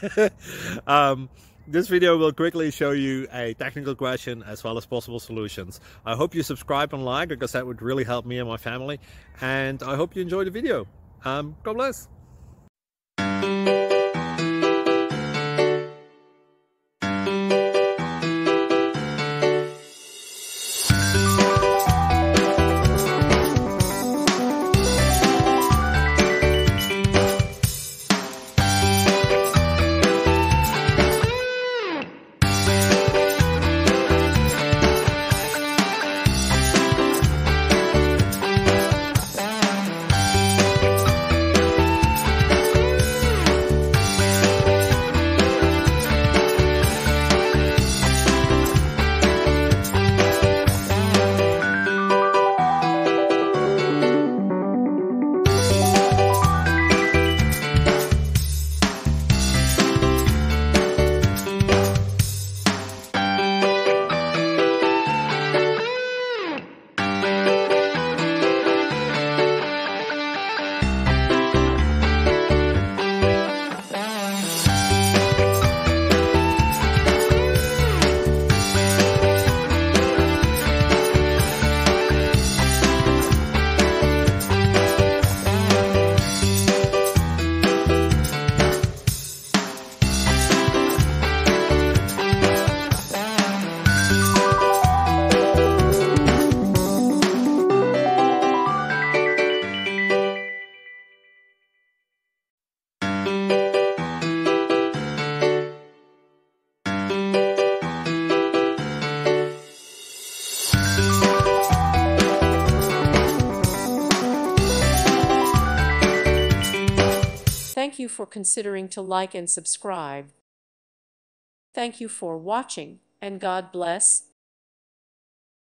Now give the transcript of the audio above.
um, this video will quickly show you a technical question as well as possible solutions. I hope you subscribe and like, because that would really help me and my family. And I hope you enjoy the video. God bless. Thank you for considering to like and subscribe. Thank you for watching, and God bless.